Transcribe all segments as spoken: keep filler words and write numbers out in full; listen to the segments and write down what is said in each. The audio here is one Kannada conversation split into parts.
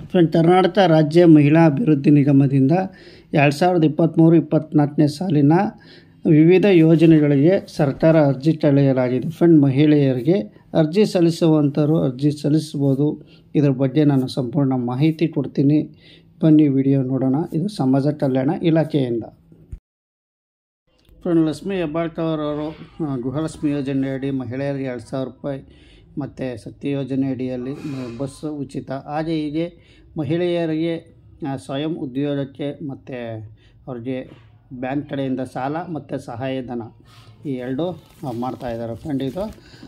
ಫ್ರೆಂಡ್, ಕರ್ನಾಟಕ ರಾಜ್ಯ ಮಹಿಳಾ ಅಭಿವೃದ್ಧಿ ನಿಗಮದಿಂದ ಎರಡು ಸಾವಿರದ ಇಪ್ಪತ್ತ್ಮೂರು ಇಪ್ಪತ್ತ್ನಾಲ್ಕನೇ ಸಾಲಿನ ವಿವಿಧ ಯೋಜನೆಗಳಿಗೆ ಸರ್ಕಾರ ಅರ್ಜಿ ಕರೆಯಲಾಗಿದೆ. ಫ್ರೆಂಡ್, ಮಹಿಳೆಯರಿಗೆ ಅರ್ಜಿ ಸಲ್ಲಿಸುವಂಥವರು ಅರ್ಜಿ ಸಲ್ಲಿಸ್ಬೋದು. ಇದರ ಬಗ್ಗೆ ನಾನು ಸಂಪೂರ್ಣ ಮಾಹಿತಿ ಕೊಡ್ತೀನಿ. ಬನ್ನಿ ವಿಡಿಯೋ ನೋಡೋಣ. ಇದು ಸಮಾಜ ಕಲ್ಯಾಣ ಇಲಾಖೆಯಿಂದ. ಫ್ರೆಂಡ್, ಲಕ್ಷ್ಮೀ ಹೆಬ್ಬಾಳ್ಕರ್ ಅವರು ಗೃಹಲಕ್ಷ್ಮಿ ಯೋಜನೆಯಡಿ ಮಹಿಳೆಯರಿಗೆ ಎರಡು ಸಾವಿರ ರೂಪಾಯಿ ಮತ್ತು ಸತ್ಯ ಯೋಜನೆ ಅಡಿಯಲ್ಲಿ ಬಸ್ ಉಚಿತ, ಹಾಗೆ ಹೀಗೆ ಮಹಿಳೆಯರಿಗೆ ಸ್ವಯಂ ಉದ್ಯೋಗಕ್ಕೆ ಮತ್ತು ಅವ್ರಿಗೆ ಬ್ಯಾಂಕ್ ಕಡೆಯಿಂದ ಸಾಲ ಮತ್ತು ಸಹಾಯಧನ ಈ ಎರಡು ಮಾಡ್ತಾಯಿದ್ದಾರೆ. ಫ್ರೆಂಡ್, ಇದು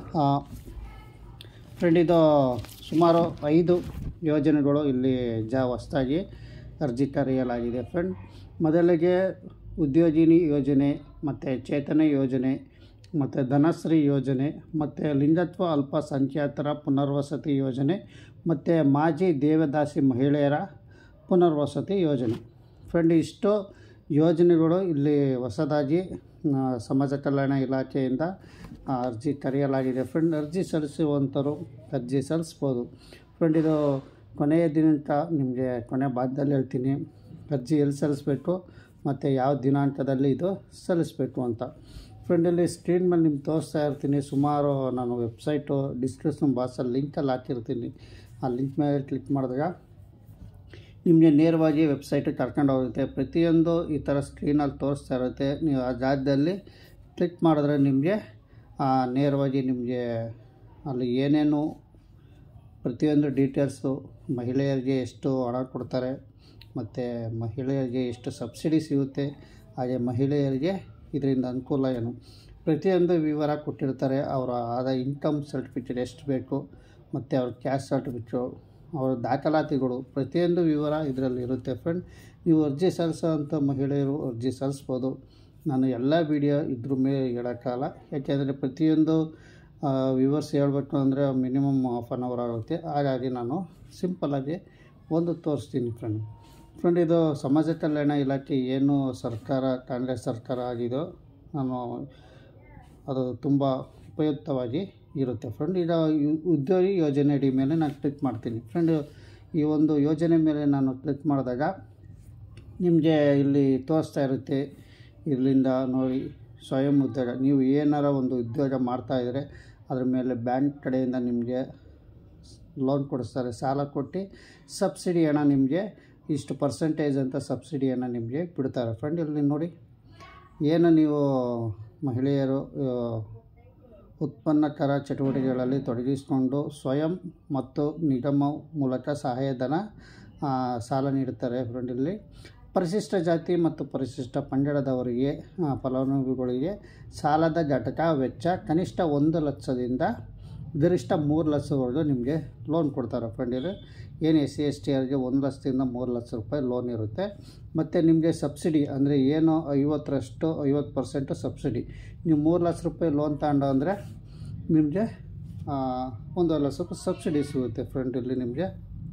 ಫ್ರೆಂಡ್ ಇದು ಸುಮಾರು ಐದು ಯೋಜನೆಗಳು ಇಲ್ಲಿ ಜಾ ಹೊಸದಾಗಿ ಅರ್ಜಿ ಕರೆಯಲಾಗಿದೆ. ಫ್ರೆಂಡ್, ಮೊದಲಿಗೆ ಉದ್ಯೋಗಿನಿ ಯೋಜನೆ ಮತ್ತು ಚೇತನ ಯೋಜನೆ ಮತ್ತು ಧನಶ್ರೀ ಯೋಜನೆ ಮತ್ತು ಲಿಂಗತ್ವ ಅಲ್ಪಸಂಖ್ಯಾತರ ಪುನರ್ವಸತಿ ಯೋಜನೆ ಮತ್ತು ಮಾಜಿ ದೇವದಾಸಿ ಮಹಿಳೆಯರ ಪುನರ್ವಸತಿ ಯೋಜನೆ. ಫ್ರೆಂಡ್, ಇಷ್ಟು ಯೋಜನೆಗಳು ಇಲ್ಲಿ ಹೊಸದಾಗಿ ಸಮಾಜ ಕಲ್ಯಾಣ ಇಲಾಖೆಯಿಂದ ಅರ್ಜಿ ಕರೆಯಲಾಗಿದೆ. ಫ್ರೆಂಡ್, ಅರ್ಜಿ ಸಲ್ಲಿಸುವಂಥವ್ರು ಅರ್ಜಿ ಸಲ್ಲಿಸ್ಬೋದು. ಫ್ರೆಂಡ್, ಇದು ಕೊನೆಯ ದಿನಾಂಕ ನಿಮಗೆ ಕೊನೆ ಭಾಗದಲ್ಲಿ ಹೇಳ್ತೀನಿ. ಅರ್ಜಿ ಎಲ್ಲಿ ಸಲ್ಲಿಸಬೇಕು ಮತ್ತು ಯಾವ ದಿನಾಂಕದಲ್ಲಿ ಇದು ಸಲ್ಲಿಸಬೇಕು ಅಂತ. ಫ್ರೆಂಡ್, ಇಲ್ಲಿ ಸ್ಕ್ರೀನ್ ಮೇಲೆ ನಿಮ್ಗೆ ತೋರಿಸ್ತಾ ಇರ್ತೀನಿ. ಸುಮಾರು ನಾನು ವೆಬ್ಸೈಟು ಡಿಸ್ಕ್ರಿಪ್ಷನ್ ಬಾಕ್ಸಲ್ಲಿ ಲಿಂಕಲ್ಲಿ ಹಾಕಿರ್ತೀನಿ. ಆ ಲಿಂಕ್ ಮೇಲೆ ಕ್ಲಿಕ್ ಮಾಡಿದಾಗ ನಿಮಗೆ ನೇರವಾಗಿ ವೆಬ್ಸೈಟಿಗೆ ಕರ್ಕೊಂಡು ಹೋಗುತ್ತೆ. ಪ್ರತಿಯೊಂದು ಈ ಥರ ಸ್ಕ್ರೀನಲ್ಲಿ ತೋರಿಸ್ತಾ ಇರುತ್ತೆ. ನೀವು ಆ ಜಾಗದಲ್ಲಿ ಕ್ಲಿಕ್ ಮಾಡಿದ್ರೆ ನಿಮಗೆ ನೇರವಾಗಿ ನಿಮಗೆ ಅಲ್ಲಿ ಏನೇನು ಪ್ರತಿಯೊಂದು ಡೀಟೇಲ್ಸು, ಮಹಿಳೆಯರಿಗೆ ಎಷ್ಟು ಹಣ ಕೊಡ್ತಾರೆ ಮತ್ತು ಮಹಿಳೆಯರಿಗೆ ಎಷ್ಟು ಸಬ್ಸಿಡಿ ಸಿಗುತ್ತೆ, ಹಾಗೆ ಮಹಿಳೆಯರಿಗೆ ಇದರಿಂದ ಅನುಕೂಲ ಏನು, ಪ್ರತಿಯೊಂದು ವಿವರ ಕೊಟ್ಟಿರ್ತಾರೆ. ಅವರ ಆದ ಇನ್ಕಮ್ ಸರ್ಟಿಫಿಕೇಟ್ ಎಷ್ಟು ಬೇಕು ಮತ್ತು ಅವ್ರ ಕ್ಯಾಸ್ಟ್ ಸರ್ಟಿಫಿಕೇಟು, ಅವರ ದಾಖಲಾತಿಗಳು, ಪ್ರತಿಯೊಂದು ವಿವರ ಇದರಲ್ಲಿ ಇರುತ್ತೆ. ಫ್ರೆಂಡ್, ನೀವು ಅರ್ಜಿ ಸಲ್ಲಿಸೋವಂಥ ಮಹಿಳೆಯರು ಅರ್ಜಿ ಸಲ್ಲಿಸ್ಬೋದು. ನಾನು ಎಲ್ಲ ವಿಡಿಯೋ ಇದ್ರ ಮೇಲೆ ಹೇಳೋಕ್ಕಾಗಲ್ಲ, ಯಾಕೆಂದರೆ ಪ್ರತಿಯೊಂದು ವಿವರ್ಸ್ ಹೇಳಬೇಕು ಅಂದರೆ ಮಿನಿಮಮ್ ಹಾಫ್ ಆನ್ ಅವರ್ ಆಗುತ್ತೆ. ಹಾಗಾಗಿ ನಾನು ಸಿಂಪಲ್ಲಾಗಿ ಒಂದು ತೋರಿಸ್ತೀನಿ. ಫ್ರೆಂಡ್ ಫ್ರೆಂಡ್ ಇದು ಸಮಾಜ ಕಲ್ಯಾಣ ಇಲಾಖೆ ಏನು ಸರ್ಕಾರ ಕಾಂಗ್ರೆಸ್ ಸರ್ಕಾರ ಆಗಿದೋ ನಾನು ಅದು ತುಂಬ ಉಪಯುಕ್ತವಾಗಿ ಇರುತ್ತೆ. ಫ್ರೆಂಡ್, ಈಗ ಉದ್ಯೋಗಿ ಯೋಜನೆ ಅಡಿ ಮೇಲೆ ನಾನು ಕ್ಲಿಕ್ ಮಾಡ್ತೀನಿ. ಫ್ರೆಂಡ್, ಈ ಒಂದು ಯೋಜನೆ ಮೇಲೆ ನಾನು ಕ್ಲಿಕ್ ಮಾಡಿದಾಗ ನಿಮಗೆ ಇಲ್ಲಿ ತೋರಿಸ್ತಾ ಇರುತ್ತೆ. ಇಲ್ಲಿಂದ ನೋಡಿ, ಸ್ವಯಂ ಉದ್ಯೋಗ, ನೀವು ಏನಾರ ಒಂದು ಉದ್ಯೋಗ ಮಾಡ್ತಾಯಿದ್ರೆ ಅದ್ರ ಮೇಲೆ ಬ್ಯಾಂಕ್ ಕಡೆಯಿಂದ ನಿಮಗೆ ಲೋನ್ ಕೊಡಿಸ್ತಾರೆ. ಸಾಲ ಕೊಟ್ಟು ಸಬ್ಸಿಡಿ ಹಣ ನಿಮಗೆ ಇಷ್ಟು ಪರ್ಸೆಂಟೇಜ್ ಅಂತ ಸಬ್ಸಿಡಿ ಹಣ ನಿಮಗೆ ಬಿಡ್ತಾರೆ. ಫ್ರೆಂಡ್, ಇಲ್ಲಿ ನೋಡಿ, ಏನು ನೀವು ಮಹಿಳೆಯರು ಉತ್ಪನ್ನಕರ ಚಟುವಟಿಕೆಗಳಲ್ಲಿ ತೊಡಗಿಸಿಕೊಂಡು ಸ್ವಯಂ ಮತ್ತು ನಿಗಮ ಮೂಲಕ ಸಹಾಯಧನ ಸಾಲ ನೀಡುತ್ತಾರೆ. ಫ್ರೆಂಡ್, ಇಲ್ಲಿ ಪರಿಶಿಷ್ಟ ಜಾತಿ ಮತ್ತು ಪರಿಶಿಷ್ಟ ಪಂಗಡದವರಿಗೆ ಫಲಾನುಭವಿಗಳಿಗೆ ಸಾಲದ ಘಟಕ ವೆಚ್ಚ ಕನಿಷ್ಠ ಒಂದು ಲಕ್ಷದಿಂದ ಗರಿಷ್ಠ ಮೂರು ಲಕ್ಷವರೆಗೂ ನಿಮಗೆ ಲೋನ್ ಕೊಡ್ತಾರೆ. ಫ್ರೆಂಡ್, ಇಲ್ಲಿ ಏನು ಎಸ್ ಸಿ ಎಸ್ ಟಿ ಅವರಿಗೆ ಒಂದು ಲಕ್ಷದಿಂದ ಮೂರು ಲಕ್ಷ ರೂಪಾಯಿ ಲೋನ್ ಇರುತ್ತೆ. ಮತ್ತು ನಿಮಗೆ ಸಬ್ಸಿಡಿ ಅಂದರೆ ಏನು ಐವತ್ತರಷ್ಟು ಐವತ್ತು ಪರ್ಸೆಂಟು ಸಬ್ಸಿಡಿ. ನೀವು ಮೂರು ಲಕ್ಷ ರೂಪಾಯಿ ಲೋನ್ ತಗೊಂಡು ಅಂದರೆ ನಿಮಗೆ ಒಂದೂವರೆ ಲಕ್ಷ ರೂಪಾಯಿ ಸಬ್ಸಿಡಿ ಸಿಗುತ್ತೆ. ಫ್ರೆಂಡ್, ಇಲ್ಲಿ ನಿಮಗೆ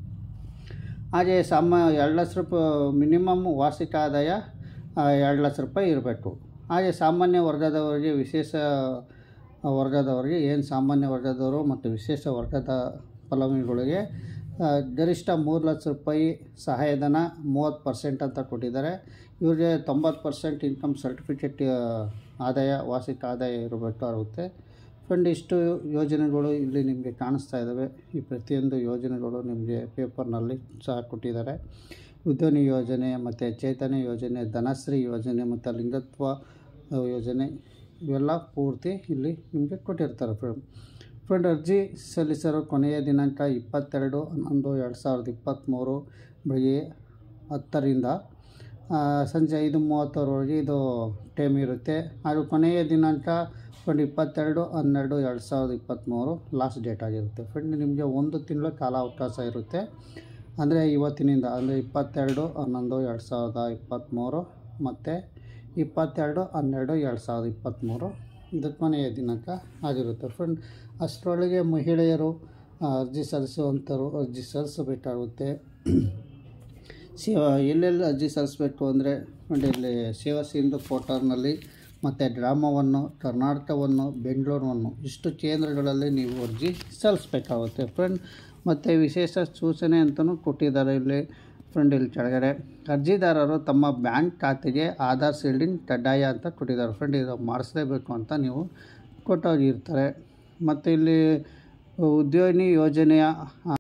ಹಾಗೆ ಸಾಮ ಎರಡು ಲಕ್ಷ ರೂಪಾಯಿ ಮಿನಿಮಮ್ ವಾರ್ಷಿಕ ಆದಾಯ ಎರಡು ಲಕ್ಷ ರೂಪಾಯಿ ಇರಬೇಕು. ಹಾಗೆ ಸಾಮಾನ್ಯ ವರ್ಗದವರಿಗೆ, ವಿಶೇಷ ವರ್ಗದವರಿಗೆ, ಏನು ಸಾಮಾನ್ಯ ವರ್ಗದವರು ಮತ್ತು ವಿಶೇಷ ವರ್ಗದ ಫಲಾನುಭವಿಗಳಿಗೆ ಗರಿಷ್ಠ ಮೂರು ಲಕ್ಷ ರೂಪಾಯಿ ಸಹಾಯಧನ ಮೂವತ್ತು ಪರ್ಸೆಂಟ್ ಅಂತ ಕೊಟ್ಟಿದ್ದಾರೆ. ಇವ್ರಿಗೆ ತೊಂಬತ್ತು ಪರ್ಸೆಂಟ್ ಇನ್ಕಮ್ ಸರ್ಟಿಫಿಕೇಟ್ ಆದಾಯ, ವಾರ್ಷಿಕ ಆದಾಯ ಇರಬೇಕಾಗುತ್ತೆ. ಫ್ರೆಂಡ್, ಇಷ್ಟು ಯೋಜನೆಗಳು ಇಲ್ಲಿ ನಿಮಗೆ ಕಾಣಿಸ್ತಾ ಇದ್ದಾವೆ. ಈ ಪ್ರತಿಯೊಂದು ಯೋಜನೆಗಳು ನಿಮಗೆ ಪೇಪರ್ನಲ್ಲಿ ಸಹ ಕೊಟ್ಟಿದ್ದಾರೆ. ಉದ್ಯೋಗಿ ಯೋಜನೆ ಮತ್ತು ಚೇತನ ಯೋಜನೆ, ಧನಶ್ರೀ ಯೋಜನೆ ಮತ್ತು ಲಿಂಗತ್ವ ಯೋಜನೆ ಇವೆಲ್ಲ ಪೂರ್ತಿ ಇಲ್ಲಿ ನಿಮಗೆ ಕೊಟ್ಟಿರ್ತಾರೆ. ಫ್ರೆಂಡ್ ಫ್ರೆಂಡ್ ಅರ್ಜಿ ಸಲ್ಲಿಸಲು ಕೊನೆಯ ದಿನಾಂಕ ಇಪ್ಪತ್ತೆರಡು ಹನ್ನೊಂದು ಎರಡು ಸಾವಿರದ ಇಪ್ಪತ್ತ್ಮೂರು ಬೆಳಗ್ಗೆ ಹತ್ತರಿಂದ ಸಂಜೆ ಐದು ಮೂವತ್ತರವರೆಗೆ ಇದು ಟೈಮ್ ಇರುತ್ತೆ. ಹಾಗೂ ಕೊನೆಯ ದಿನಾಂಕ ಫ್ರೆಂಡ್ ಇಪ್ಪತ್ತೆರಡು ಹನ್ನೆರಡು ಎರಡು ಸಾವಿರದ ಇಪ್ಪತ್ತ್ಮೂರು ಲಾಸ್ಟ್ ಡೇಟ್ ಆಗಿರುತ್ತೆ. ಫ್ರೆಂಡ್, ನಿಮಗೆ ಒಂದು ತಿಂಗಳ ಕಾಲಾವಕಾಶ ಇರುತ್ತೆ. ಅಂದರೆ ಇವತ್ತಿನಿಂದ, ಅಂದರೆ ಇಪ್ಪತ್ತೆರಡು ಹನ್ನೊಂದು ಎರಡು ಸಾವಿರದ ಇಪ್ಪತ್ತ್ಮೂರು ಮತ್ತು ಇಪ್ಪತ್ತೆರಡು ಹನ್ನೆರಡು ಎರಡು ಸಾವಿರದ ಇಪ್ಪತ್ತ್ಮೂರು ಇದು ಕೊನೆಯ ದಿನಾಂಕ ಆಗಿರುತ್ತೆ. ಫ್ರೆಂಡ್, ಅಷ್ಟರೊಳಗೆ ಮಹಿಳೆಯರು ಅರ್ಜಿ ಸಲ್ಲಿಸುವಂಥವ್ರು ಅರ್ಜಿ ಸಲ್ಲಿಸಬೇಕಾಗುತ್ತೆ. ಸೇವಾ ಎಲ್ಲೆಲ್ಲಿ ಅರ್ಜಿ ಸಲ್ಲಿಸಬೇಕು ಅಂದರೆ ಫ್ರೆಂಡ್, ಇಲ್ಲಿ ಸೇವಾ ಸಿಂಧು ಪೋರ್ಟಲ್ನಲ್ಲಿ ಮತ್ತು ಗ್ರಾಮವನ್ನು, ಕರ್ನಾಟಕವನ್ನು, ಬೆಂಗಳೂರನ್ನು ಇಷ್ಟು ಕೇಂದ್ರಗಳಲ್ಲಿ ನೀವು ಅರ್ಜಿ ಸಲ್ಲಿಸಬೇಕಾಗುತ್ತೆ. ಫ್ರೆಂಡ್, ಮತ್ತು ವಿಶೇಷ ಸೂಚನೆ ಅಂತಲೂ ಕೊಟ್ಟಿದ್ದಾರೆ ಇಲ್ಲಿ ಫ್ರೆಂಡ್. ಇಲ್ಲಿ ಕೆಳಗಡೆ ಅರ್ಜಿದಾರರು ತಮ್ಮ ಬ್ಯಾಂಕ್ ಖಾತೆಗೆ ಆಧಾರ್ ಸೀಲ್ಡಿಂಗ್ ಕಡ್ಡಾಯ ಅಂತ ಕೊಟ್ಟಿದ್ದಾರೆ ಫ್ರೆಂಡ್. ಇದು ಮಾಡಿಸ್ಲೇಬೇಕು ಅಂತ ನೀವು ಕೊಟ್ಟೋಗಿರ್ತಾರೆ. ಮತ್ತು ಇಲ್ಲಿ ಉದ್ಯೋಗಿನಿ ಯೋಜನೆಯ